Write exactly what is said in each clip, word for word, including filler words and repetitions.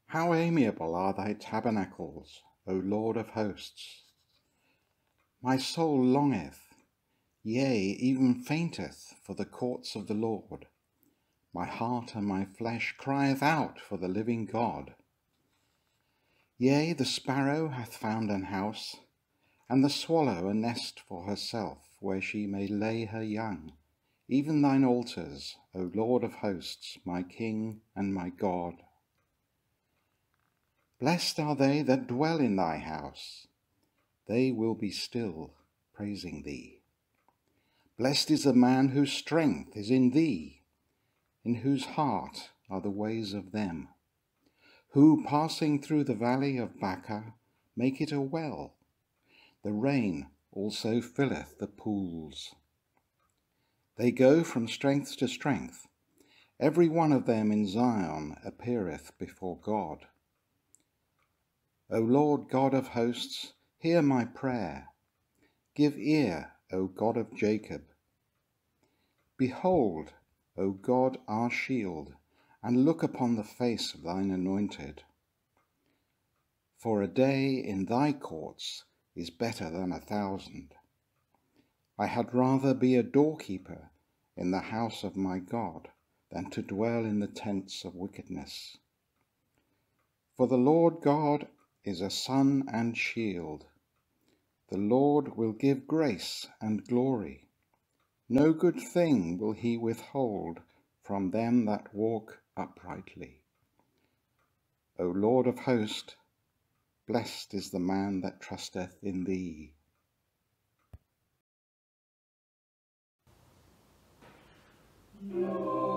How amiable are thy tabernacles, O Lord of hosts! My soul longeth, yea, even fainteth, for the courts of the Lord. My heart and my flesh crieth out for the living God. Yea, the sparrow hath found an house, and the swallow a nest for herself, where she may lay her young, even thine altars, O Lord of hosts, my King and my God. Blessed are they that dwell in thy house. They will be still, praising thee. Blessed is the man whose strength is in thee, in whose heart are the ways of them, who, passing through the valley of Baca, make it a well. The rain also filleth the pools. They go from strength to strength. Every one of them in Zion appeareth before God. O Lord God of hosts, hear my prayer. Give ear, O God of Jacob. Behold, O God, our shield, and look upon the face of thine anointed. For a day in thy courts is better than a thousand. I had rather be a doorkeeper in the house of my God than to dwell in the tents of wickedness. For the Lord God is a sun and shield. The Lord will give grace and glory. No good thing will he withhold from them that walk uprightly. O Lord of hosts, blessed is the man that trusteth in thee. No.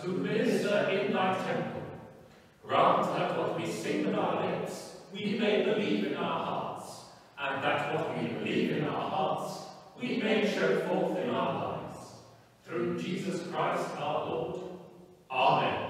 to minister in thy temple. Grant that what we sing with our lips, we may believe in our hearts, and that what we believe in our hearts, we may show forth in our lives. Through Jesus Christ our Lord. Amen.